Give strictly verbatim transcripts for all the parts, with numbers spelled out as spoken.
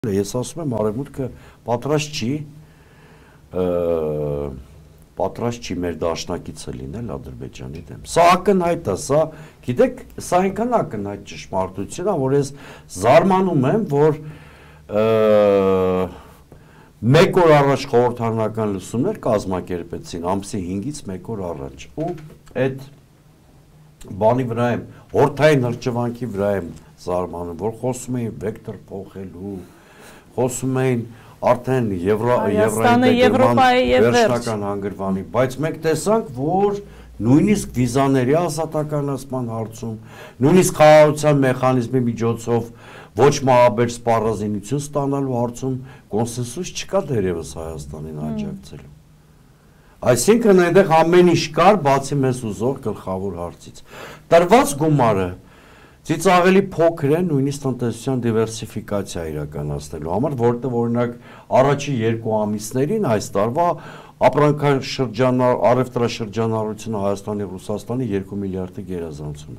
Ես ասում եմ արևմուտքը պատրաստ չի պատրաստ չի մեր դաշնակիցը լինել Ադրբեջանի դեմ։ Սա ակնհայտ է, սա գիտեք, սա այնքան ակնհայտ ճշմարտություն է, որ ես զարմանում եմ, որ մեկ օր առաջ խորհրդարանական լսումներ կազմակերպեցին, ամսի հինգից մեկ օր առաջ, ու այդ բանի վրա եմ, հորթային հրճվանքի վրա եմ զարմանում, որ խոսում էին վեկտոր փոխելու, խոսում էին արդեն Եվրոպայի վերջնական հանգրվանի, բայց մենք տեսանք, որ նույնիսկ վիզաների ազատականացման հարցում, նույնիսկ խաղաղության մեխանիզմի միջոցով ոչ մահաբեր սպառազինություն ստանալու հարցում կոնսենսուս չկա դերևս Հայաստանին աջակցելու։ Այսինքն այնտեղ ամեն ինչ կար, բացի մեզ ուզող գլխավոր հարցից։ Տրված գումարը Ցից ավելի փոքր է նույնիսկ տնտեսության դիվերսիֆիկացիա իրականացնելու համար, որտեղ օրինակ առաջի երկու ամիսներին այս տարվա ապրանքաշրջանառ առևտրաշրջանառությունը Հայաստանի և Ռուսաստանի երկու միլիարդի գերազանցում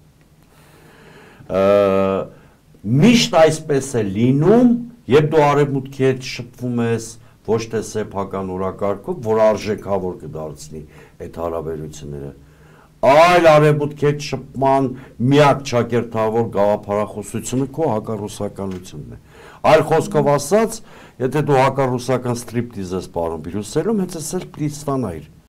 է։ Միշտ այսպես է լինում, երբ դու արևմուտքի հետ շփվում ես ոչ թե սեփական օրակարգով, որ արժեքավոր կդարձնի այդ հարաբերությունները, այլ արևմուտքի հետ շփման միակ ճակերտավոր գաղափարախոսությունը քո հակառուսականությունն է։ Այլ խոսքով ասած, եթե դու հակառուսական ստրիպտիզ ես պարում Բրյուսելում, հենց էս էլ պիտի ստանայիր։